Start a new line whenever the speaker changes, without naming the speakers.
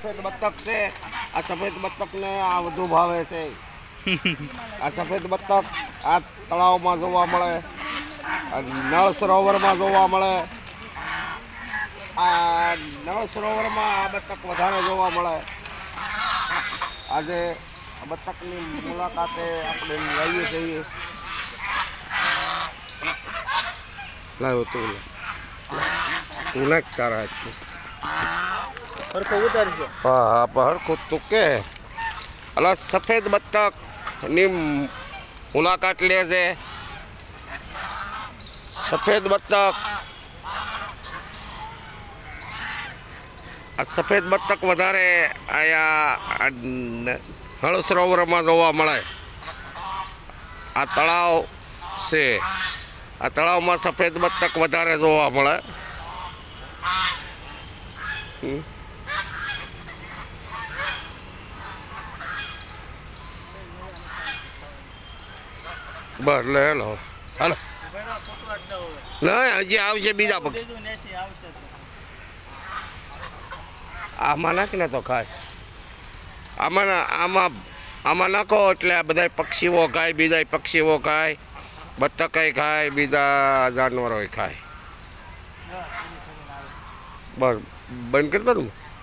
સફેદ બતક છે. આ સફેદ બતકને આ વધુ ભાવે છે. આ સફેદ બતક આ તળાવમાં જોવા મળે, નળ સરોવરમાં જોવા મળે. આ નળ સરોવરમાં આ બતક વધારે જોવા મળે. આજે આ બતકની મુલાકાતે આપણે લઈએ છીએ. લાવો તું તારા હાથથી
હરખો ઉતારજો.
હા હરખું તું કે અલા સફેદ બતકની મુલાકાત લે છે. સફેદ બતક આ સફેદ બતક વધારે આયા નળ સરોવરમાં જોવા મળે. આ તળાવ છે. આ તળાવમાં સફેદ બતક વધારે જોવા મળે. બસ લે લો હાલો. ના હજી આવશે બીજા પક્ષી. આમાં નાખીને તો ખાય. આમાં નાખો એટલે આ બધા પક્ષીઓ ખાય, બીજા પક્ષીઓ ખાય, બતક ખાય, બીજા જાનવરો ખાય. બસ બંધ કરી દો ને.